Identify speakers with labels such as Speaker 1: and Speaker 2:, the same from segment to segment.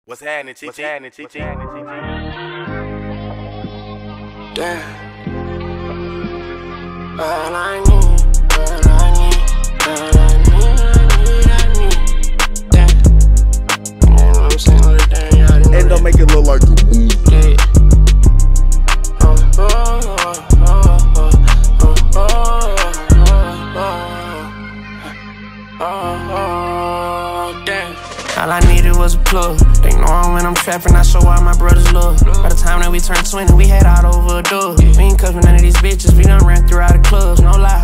Speaker 1: What's happening, T?
Speaker 2: Damn. All I need. Damn. You know what I'm saying? Lil Dann, y'all didn't
Speaker 1: And don't make it look like a movie.
Speaker 2: yeah. Damn. All I needed was a plug. They know when I'm trapping, I show all my brothers love. By the time that we turned 20, we had out over a dub. We ain't cuffing none of these bitches, we done ran through all the clubs, no lie.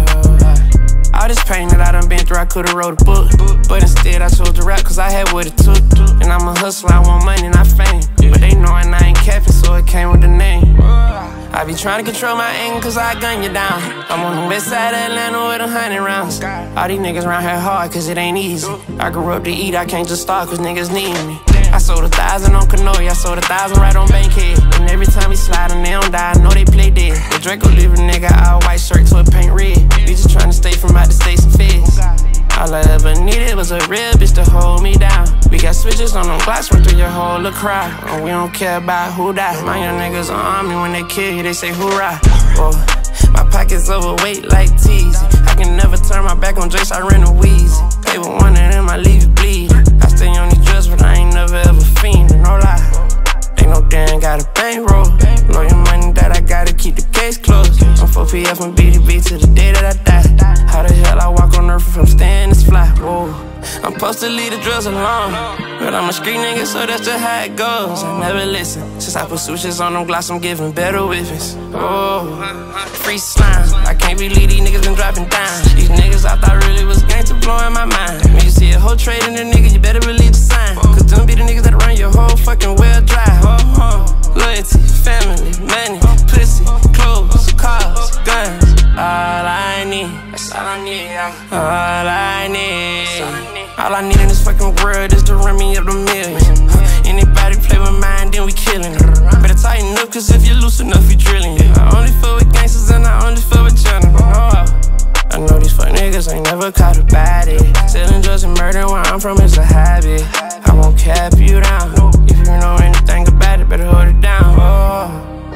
Speaker 2: All this pain that I done been through, I could've wrote a book. But instead I chose to rap cause I had what it took. And I'm a hustler, I want money, not fame. But they knowin' I ain't capping, so it came with the name. I be trying to control my anger cause I gun you down. I'm on the west side of Atlanta with 100 rounds. All these niggas round here hard cause it ain't easy. I grew up to eat, I can't just start cause niggas need me. I sold 1,000 on Canoe, I sold 1,000 right on Bankhead. And every time we slide and they don't die, I know they play dead. The Draco leave a nigga all white shirt to a paint red. We just trying to stay from out the states and feds. All I ever needed was a real bitch to hold me down. We got switches on them Glocks, run through your whole little crowd. And we don't care about who died. My young niggas on me when they kill you, they say hoorah. Whoa. My pockets overweight like Teasy. I can never turn my back on Jace, I ran a Wheezy. They were one of them, I leave you bleed. I stay on these drugs, but I ain't never ever fiending, no lie. Ain't no damn got a bankroll. Know your money that I gotta keep the case closed. I'm 4PF and BDB to the day that I die. How the hell I walk on earth if I'm staying this fly? Whoa. I'm supposed to leave the drugs alone, but I'm a street nigga, so that's just how it goes. I never listen. Since I put switches on them Glocks, I'm giving better whiffings. Oh, free slime. I can't believe these niggas been dropping dimes. These niggas I thought really was gangsta blowing my mind. When you see a whole trade in the nigga, you better believe the sign. Cause them be the niggas that run your whole fucking well dry. Loyalty, family, money, pussy, clothes, cars, guns. All I need, that's all I need, all I need. All I need in this fucking world is to run me up the millions. Anybody play with mine, then we killing it. Better tighten up, cause if you loose enough, you drilling it. I only fuck with gangsters and I only fuck with gentlemen. I know these fuck niggas ain't never caught a body. Selling drugs and murder where I'm from is a habit. I won't cap you down. If you know anything about it, better hold it down. All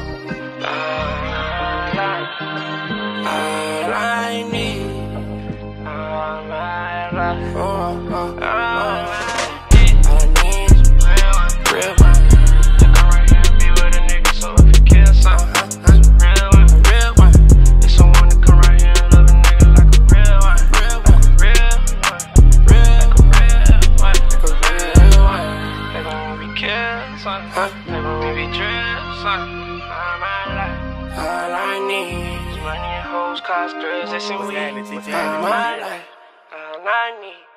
Speaker 2: I need. All I need is real one. To come right here and be with a nigga, so if you kill something, real one. It's someone to come right here and love a nigga like a real one. Real one. They gon' be killed, son. They gon' be drilled, son. All my life, all I need is money and hoes, cars, drugs, that's in weed. All my life, all I need.